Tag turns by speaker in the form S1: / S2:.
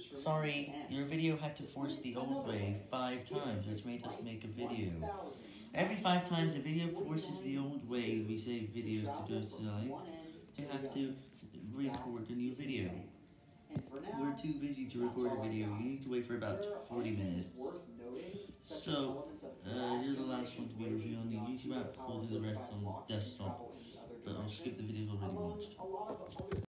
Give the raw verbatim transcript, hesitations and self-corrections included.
S1: Sorry, your video had to force the old way five times, which made us make a video. Every five times a video forces the old way we save videos to those sites, we have to record a new video. We're too busy to record a video, you need to wait for about forty minutes. So, uh, you're the last one to be reviewed on the YouTube app, we'll do the rest on desktop, but I'll skip the videos already watched.